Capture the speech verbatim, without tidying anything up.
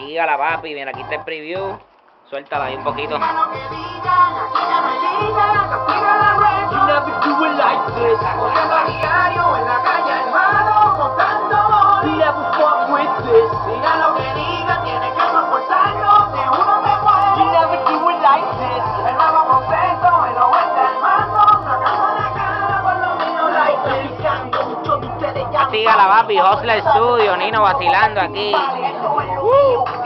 Castígala, papi. Mira, aquí está el preview. Suéltala ahí un poquito. Castígala, papi. Hustler Studio, Nino vacilando aquí. Uh.